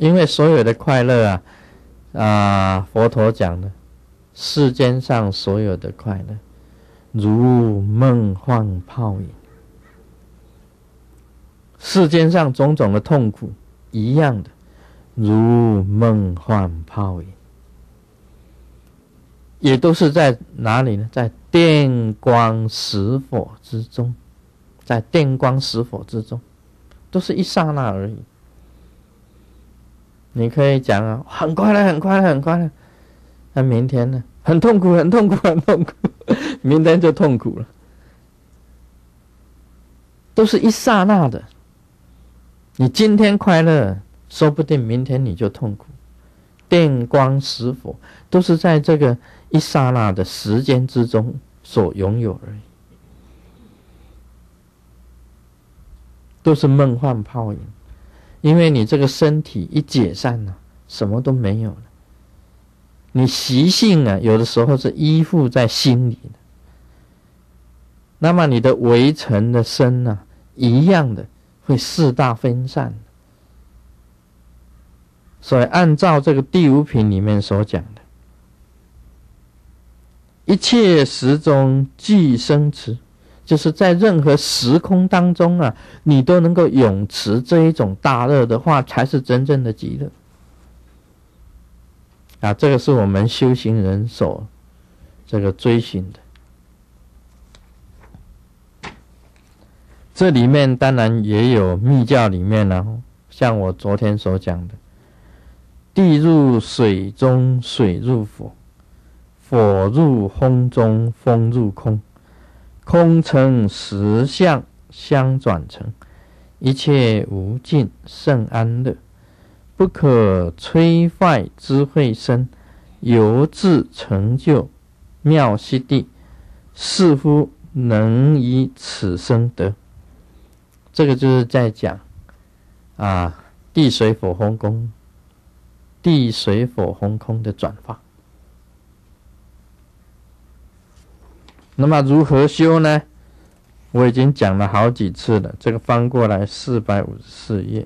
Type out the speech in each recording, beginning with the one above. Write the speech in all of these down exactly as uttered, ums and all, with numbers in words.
因为所有的快乐啊，啊，佛陀讲的，世间上所有的快乐，如梦幻泡影。世间上种种的痛苦，一样的，如梦幻泡影，也都是在哪里呢？在电光石火之中，在电光石火之中，都是一刹那而已。你可以讲啊，很快乐，很快乐，很快乐。那明天呢？很痛苦，很痛苦，很痛苦，明天就痛苦了。都是一刹那的。你今天快乐，说不定明天你就痛苦。电光石火，都是在这个一刹那的时间之中所拥有而已，都是梦幻泡影。因为你这个身体一解散了，什么都没有了。你习性啊，有的时候是依附在心里的，那么你的围城的身啊，一样的会四大分散。所以按照这个第五品里面所讲的，一切时中俱生持，就是在任何时空当中啊，你都能够永持这一种大乐的话，才是真正的极乐啊！这个是我们修行人所这个追寻的。这里面当然也有密教里面呢、啊，像我昨天所讲的，地入水中，水入火，火入风中，风入空，空成实相，相转成，一切无尽，甚安乐，不可摧坏智慧身，由自成就妙悉地，似乎能以此生得。这个就是在讲啊，地水火风空，地水火风空的转化。那么如何修呢？我已经讲了好几次了，这个翻过来四百五十四页，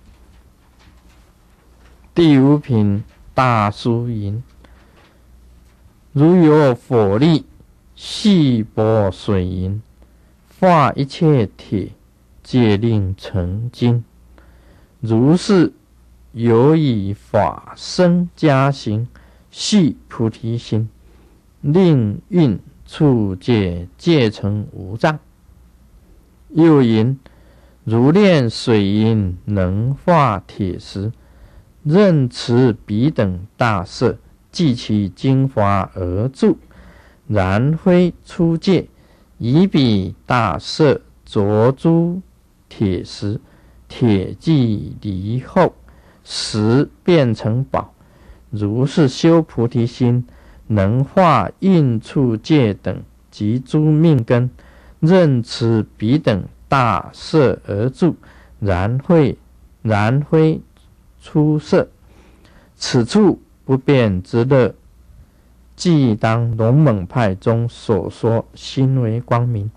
第五品大疏云：如有火力，细薄水银，化一切铁，戒令成金。如是有以法身加行，续菩提心，令运处界戒成无障。又云：如炼水银能化铁石，任持彼等大色，即其精华而住，然非出界，以彼大色着诸铁石，铁既离后，石变成宝。如是修菩提心，能化运处界等及诸命根，任持彼等大色而住，然会然非出色。此处不变之乐，即当龙猛派中所说心为光明。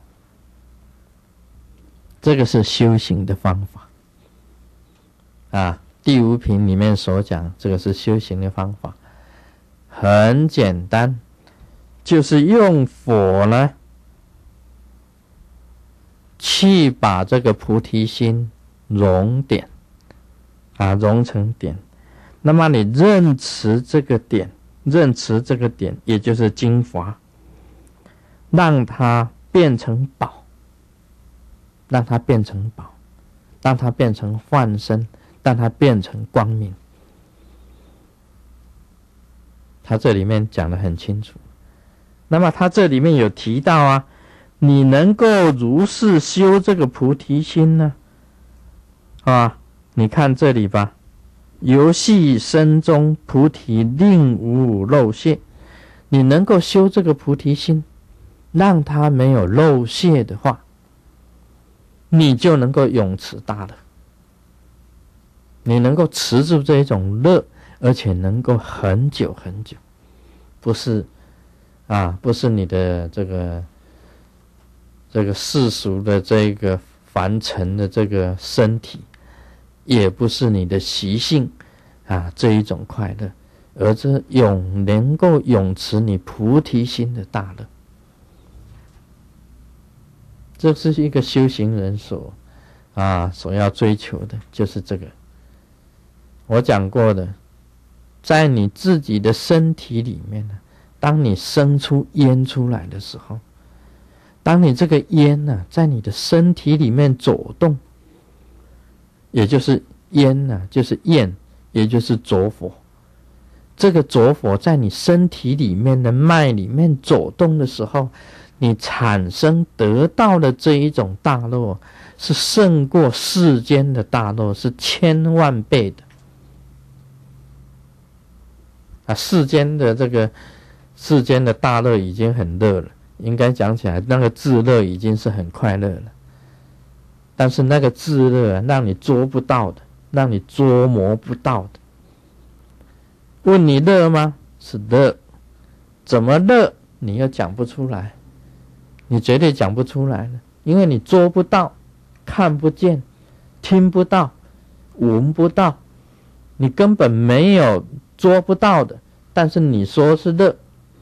这个是修行的方法啊，第五品里面所讲，这个是修行的方法，很简单，就是用火呢，去把这个菩提心熔点啊，熔成点。那么你认持这个点，认持这个点，也就是精华，让它变成宝，让它变成宝，让它变成幻身，让它变成光明。他这里面讲得很清楚。那么他这里面有提到啊，你能够如是修这个菩提心呢？啊，你看这里吧，游戏身中菩提令无漏泄。你能够修这个菩提心，让它没有漏泄的话，你就能够永持大乐。你能够持住这一种乐，而且能够很久很久，不是啊，不是你的这个这个世俗的这个凡尘的这个身体，也不是你的习性啊这一种快乐，而这永能够永持你菩提心的大乐。这是一个修行人所啊所要追求的，就是这个。我讲过的，在你自己的身体里面呢，当你生出烟出来的时候，当你这个烟呢、啊、在你的身体里面走动，也就是烟呢、啊、就是焰，也就是浊火，这个浊火在你身体里面的脉里面走动的时候，你产生得到的这一种大乐，是胜过世间的大乐，是千万倍的。啊，世间的这个世间的大乐已经很乐了，应该讲起来，那个自乐已经是很快乐了。但是那个自乐、啊、让你捉不到的，让你捉摸不到的。问你乐吗？是乐。怎么乐？你又讲不出来，你绝对讲不出来了，因为你捉不到，看不见，听不到，闻不到，你根本没有捉不到的，但是你说是乐。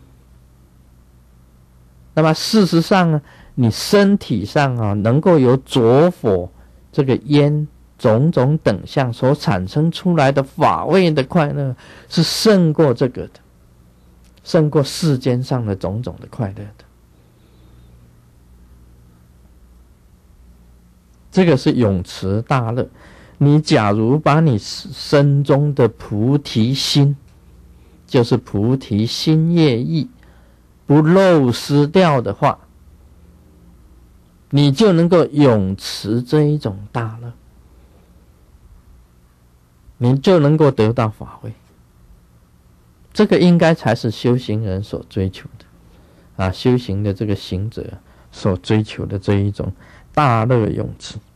那么事实上呢，你身体上啊能够有浊火这个烟种种等相所产生出来的法味的快乐，是胜过这个的，胜过世间上的种种的快乐的。这个是永持大乐。你假如把你身中的菩提心，就是菩提心业意不漏失掉的话，你就能够永持这一种大乐，你就能够得到法味。这个应该才是修行人所追求的啊，修行的这个行者所追求的这一种大乐永持。